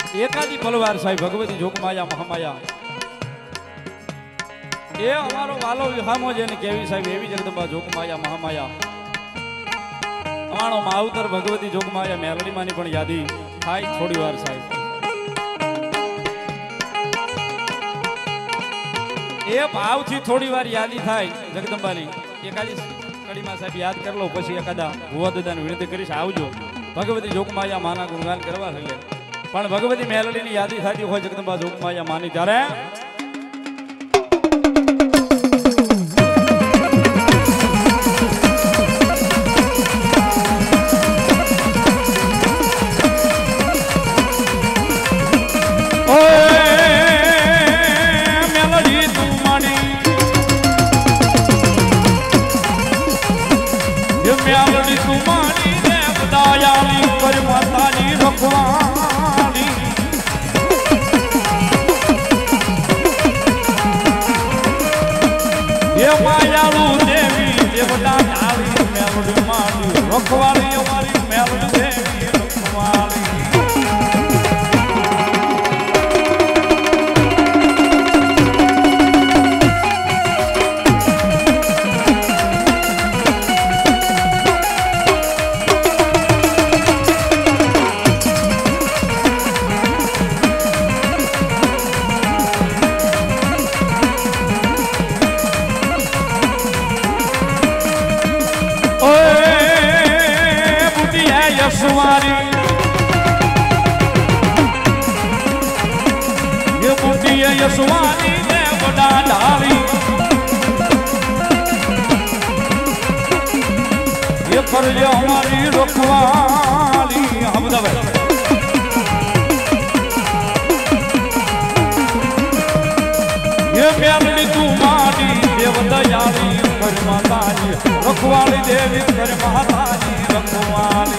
एकादी पलवार साहेब भगवती जोगमाया महामाया ए अमारो वालो विहामो जेने केवी साहेब एवी जगदंबा जोगमाया महामाया अमारो मावतर भगवती जोगमाया मेलडी मानी पण यादी थाय थोड़ी वार साहेब ए भाव थी थोड़ी वार यादी थाय जगदंबानी एकादी कड़ी में साहेब याद कर लो पछी एकादा भुवा दादाने विनती करीश आवजो भगवती जोगमाया माना गुणगान करवा छे पण भगवती मेलडी नी यादी थाती होय जगदंबा जोगमाया मानी त्यारे मायालू देवी देवता डाली मेलडी माली रखवाली हमारी मेलडी देवी रखवाली यशवारी ये बुद्धि है यशवारी देवता डाली ये फर्ज हमारी रखवाली हम दबे ये मेलडी तुम्हारी देवता याली पर माता जी रखवाली देवी पर माता जी रखवाली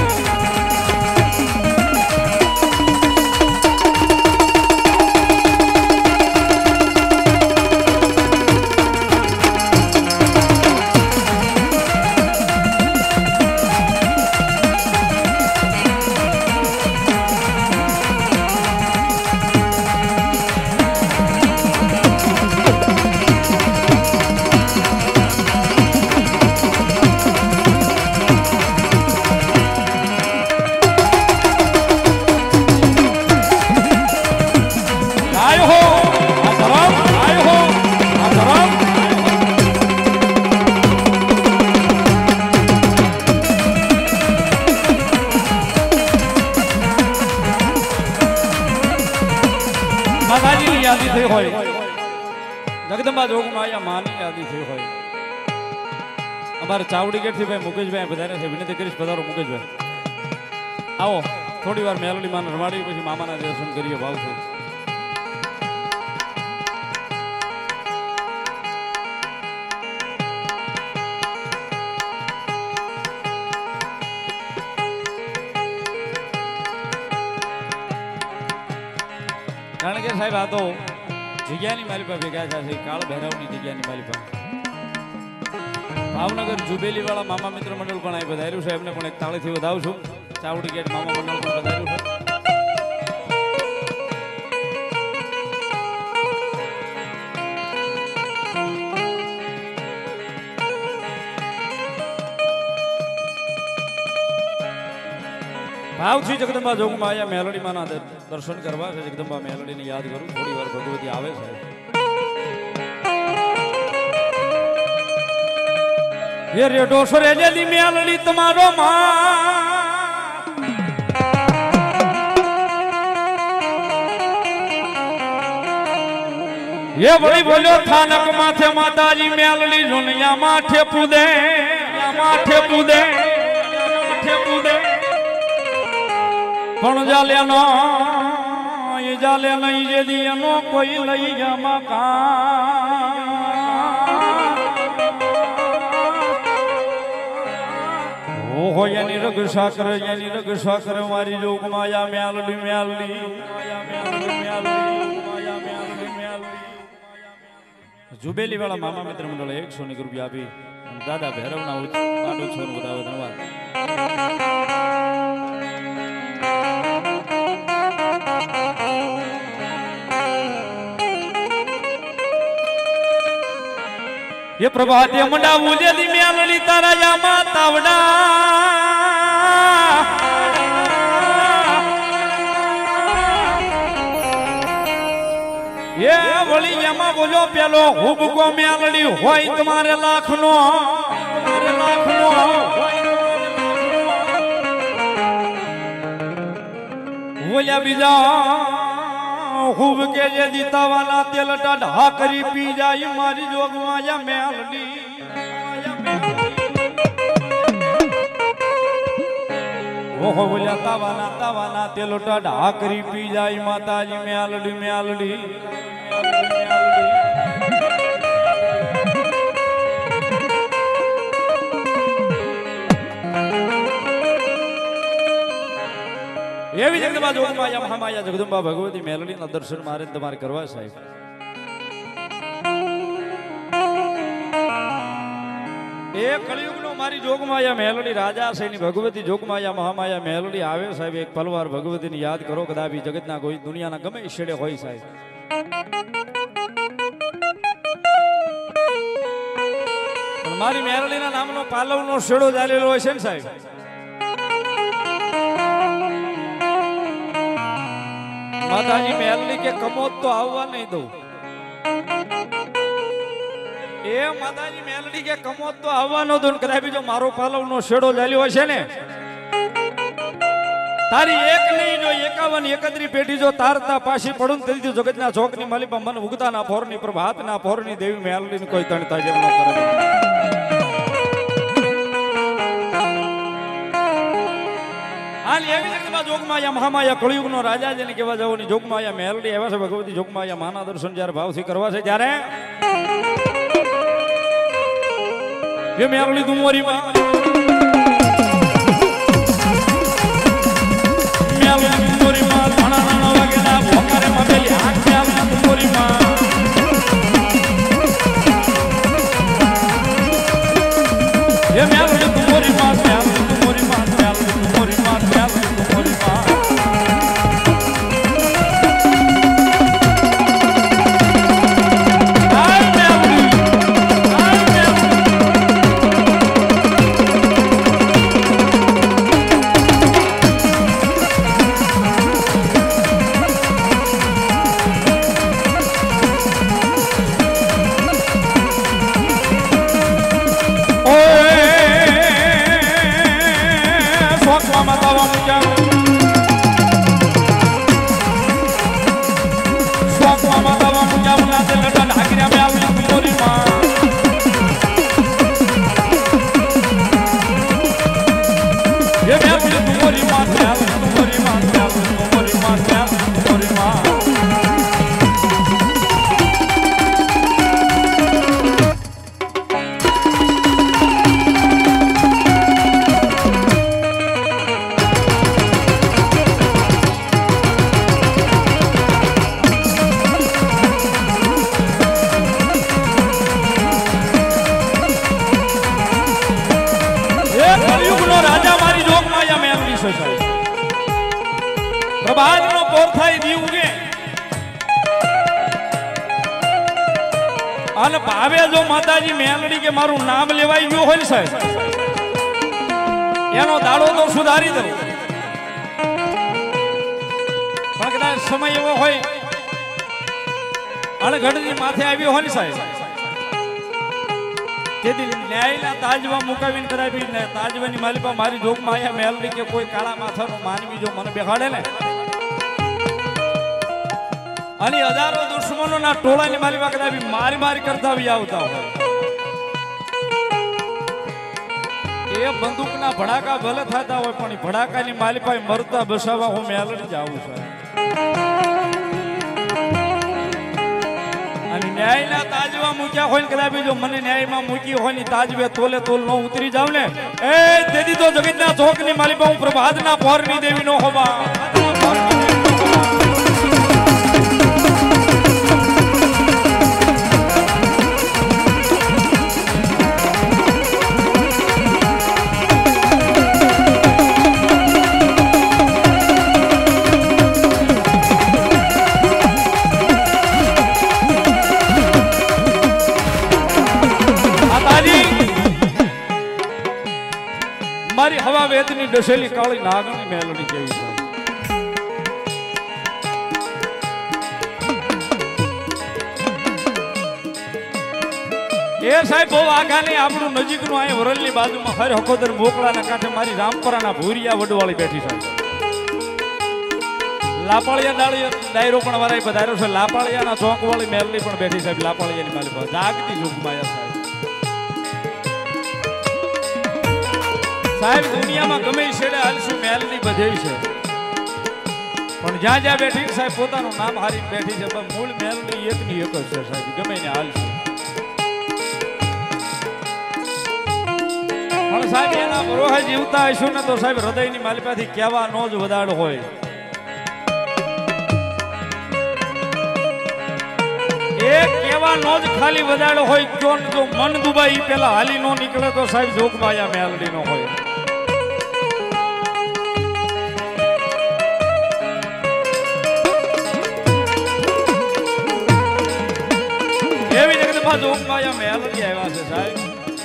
यादी थी होय जगदंबा जोगमाया मानी यादी थी होय अमारे चावड़ी गेट थी भाई मुकेश भाई बधारे से विनती करीश पधारो मुकेश भाई आओ थोड़ी बार मेलडी मान रमाड़ी पछी मामाना दर्शन करिए भाव से कारण के साहेब आ तो जग्यानी मारी पर भेगा छे काल भैरवनी जग्यानी मारी पर भावनगर जुबेली वाला मामा मित्र मंडल पण आई बधायरु छे एमने पण एक ताळीथी વધાવું છું ચાવડી ગેટ मामा मंडल पण बधायरु छे भावथी जगदंबा जोगमाया मेलडी माना दर्शन करवा छे जगदंबा मेलडी ने याद करूं थोड़ी वार भगवती आवे छे ये रेडो सरे जेली मेलडी तुम्हारो मां ये बड़ी बोलो थानक माथे माताजी मेलडी दुनिया माथे पूदे माथे पूदे माथे पूदे पण जाले नो ये जाले नहीं जे दिया नो कोई लई जा मकान ओ हो यानी रग साकर मारी जोगमाया मेलडी मेलडी जुबेली वाला मामा मित्र मंडल 100 रुपया आपी दादा भैरवना पाटो छोर बतावे धन्यवाद ये प्रभाते मुंडा बोले दी म्यालड़ी तारा यामा तावड़ा ये वली यामा बोलो पेलो खूब को म्यालड़ी होई तुम्हारे लाखनो बोलिया बीजा खूब के जे दीता वाला तेल ढा करी पी जाई मारी जोगवा या म्यालड़ी ओहो बोलिया तावाना तेल ढा करी पी जाई माताजी म्यालड़ी म्यालड़ी एवी जगदंबा जोगमाया महामाया जगदंबा भगवती मेलडी ना दर्शन मारे तुम्हारे करवा साहेब एक कलयुग नो मारी जोगमाया मेलडी राजा सेनी भगवती जोगमाया महामाया मेलडी आवे साहेब एक पलवार भगवती ने याद करो कदापि जगत ना कोई दुनिया ना गमे छेड़े होई साहेब पण मारी मेलडी ना नाम नो पालव नो छेड़ो जालेलो होय छे ने साहेब माताजी मेलडी के कमोत तो आववा नहीं दो ए माताजी मेलडी के कमोत तो आववा न दो कदापि जो मारो पालव नो छेड़ो जाल्यो हशे ने तारी एक नहीं जो 51 31 पेटी जो तारता पाशी पड़ून तेरी जो जगतना चौकनी मालिपा मन उगता ना फोरनी प्रभात ना फोरनी देवी मेलडी ने कोई तणता जेम न करे हाल एवी जगदंबा जोगमाया महामाया कलयुग नो राजा जेने केवा जावनी जोगमाया मेलडी एवा छे भगवती जोगमाया माना दर्शन ज्यारे भावथी करवा छे त्यारे ये मेलडी तुमोरी में मेलडी तुमोरी में घणा नाना वागेना भोकारे में बेली आंख में तुमोरी में ये मेलडी तुमोरी में प्रभात नो पोर थाई दीवगे अन भावे जो माताजी मेलडी के मारू नाम लेवाई गयो होय साहेब एनो दाड़ो तो सुधारी दो पण कदाच समय एवो होय अणघडनी माथे आवी होय साहेब तेदी न्यायना ताजवा मुकावीन करावी ने ताजवानी मालिपा मारी जोगमाया मेलडी के कोई काळा माथानो मानवी जो मन बेहाडे ने आणि हजारों दुश्मनों ना टोळानी मालिपा कदापि मारी मारी करता भी आवता हो ए बंदूक ना भड़ाका भले थाता होय पण भड़ाकानी मालिपा मरता बसावा हो मेलडी जाऊ छे आणि न्यायना ताजवा मुक्या होय कदापि जो मने न्याय में मुकी होय नी ताजवे तोले तोल नो उतरी जाव ने ए तेदी तो जगतना चौकनी मालिपा प्रभात ना पोरनी देवी नो होबा ડસેલી કાળી નાગણી મેલડી જેવી છે એ સાહેબ બહુ આગાની આપણું નજીકનું અહીં વરલની બાજુમાં હર હકોદર મોકળાના કાંઠે મારી રામપરાના ભૂરિયા વડવાળી બેઠી છે લાપાળિયા ડાયરો પણ વરાઈ પધાર્યો છે લાપાળિયાના ચોક વાળી મેલડી પણ બેઠી સાહેબ લાપાળિયાની માલી પાસે જાગતી જોગમાયા સાહેબ દુનિયામાં ગમે છેડે હાલશું મેલડી બધેવી છે પણ જ્યાં જ્યાં બેઠી સાહેબ પોતાનું નામ હારીને બેઠી છે પણ મૂળ મેલડી એકની એક જ છે સાહેબ ગમે ને હાલશું પણ સાહેબ એના બરોહે જીવતા હશું ને તો સાહેબ હૃદયની માલિપાથી કેવા નો જ વધાડ હોય એક કેવા નો જ ખાલી વધાડો હોય જો મન દુબાઈ પેલા હાલી નો નીકળે તો સાહેબ જોગમાયા મેલડી નો હોય એવી જગતમાં જોગમાયા મેલડી આવ્યા છે સાહેબ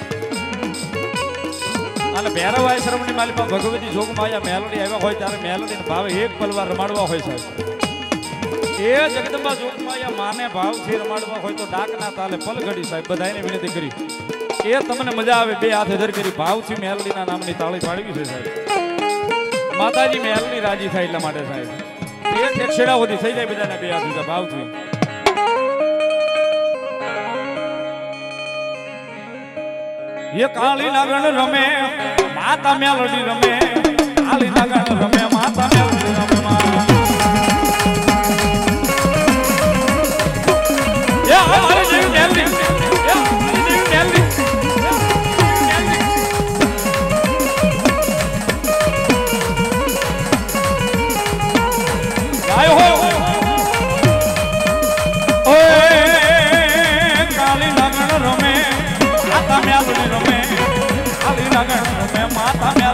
અને ભૈરવ આશ્રમની માલિકમાં ભગવતી જોગમાયા મેલડી આવ્યા હોય ત્યારે મેલડીને ભાવે એક પલવાર રમાડવા હોય સાહેબ એ જગદંબા જોગમાયા માને ભાવથી રમાડવા હોય તો ડાકના તાલે પલઘડી સાહેબ બધાને વિનંતી કરી એ તમને મજા આવે બે હાથ ધર કરી ભાવથી મેલડીના નામની તાળી પાડવી છે સાહેબ માતાજી મેલડી રાજી થાય એટલા માટે સાહેબ એક છેડા સુધી થઈ જાય બધાને બે હાથ ભાવથી એ કાળી નાગણ રમે માતા મેલડી રમે કાળી નાગણ રમે માતા મેલડી રમે માતા